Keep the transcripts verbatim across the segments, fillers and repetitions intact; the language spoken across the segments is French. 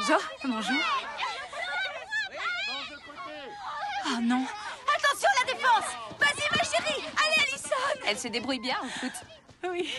Bonjour. Bonjour. Oh non. Attention la défense! Vas-y ma chérie! Allez Alison! Elle se débrouille bien en foot. Oui.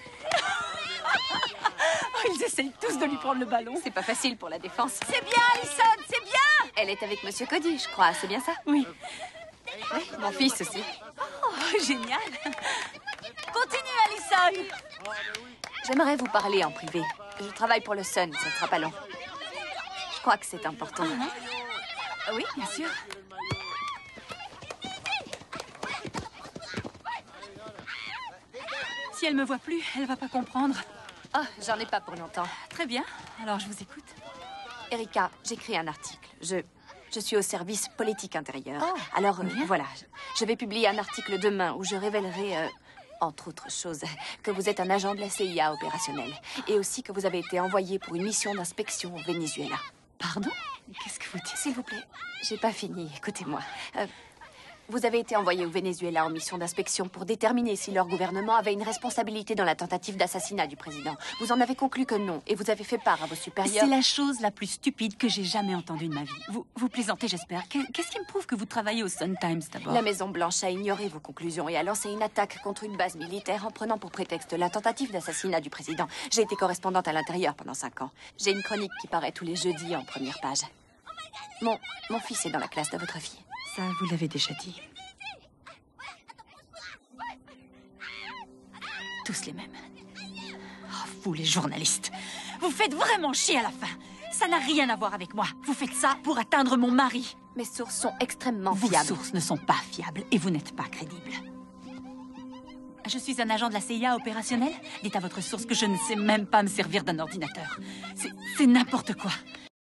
Oh, ils essayent tous de lui prendre le ballon. C'est pas facile pour la défense. C'est bien Alison, c'est bien! Elle est avec Monsieur Cody, je crois, c'est bien ça? Oui. Oui, mon fils aussi. Oh, génial. Continue Alison! J'aimerais vous parler en privé. Je travaille pour le Sun, ça ne sera pas long. Je crois que c'est important. Uh-huh. Oui, bien sûr. Si elle me voit plus, elle va pas comprendre. Oh, j'en ai pas pour longtemps. Très bien, alors je vous écoute. Erika, j'écris un article. Je, je suis au service politique intérieur. Oh, alors, euh, bien. voilà. Je vais publier un article demain où je révélerai, euh, entre autres choses, que vous êtes un agent de la C I A opérationnel. Et aussi que vous avez été envoyé pour une mission d'inspection au Venezuela. Pardon? Qu'est-ce que vous dites? S'il vous plaît, j'ai pas fini, écoutez-moi. Euh, vous avez été envoyé au Venezuela en mission d'inspection pour déterminer si leur gouvernement avait une responsabilité dans la tentative d'assassinat du président. Vous en avez conclu que non, et vous avez fait part à vos supérieurs. C'est la chose la plus stupide que j'ai jamais entendue de ma vie. Vous, vous plaisantez, j'espère. Que- Qu'est-ce qui me prouve que vous travaillez au Sun Times, d'abord? La Maison-Blanche a ignoré vos conclusions et a lancé une attaque contre une base militaire en prenant pour prétexte la tentative d'assassinat du président. J'ai été correspondante à l'intérieur pendant cinq ans. J'ai une chronique qui paraît tous les jeudis en première page. Mon, mon fils est dans la classe de votre fille. Ça, vous l'avez déjà dit. Tous les mêmes. Oh, vous, les journalistes. Vous faites vraiment chier à la fin. Ça n'a rien à voir avec moi. Vous faites ça pour atteindre mon mari. Mes sources sont extrêmement Vos fiables. sources ne sont pas fiables et vous n'êtes pas crédible. Je suis un agent de la C I A opérationnel. Dites à votre source que je ne sais même pas me servir d'un ordinateur. C'est c'est n'importe quoi.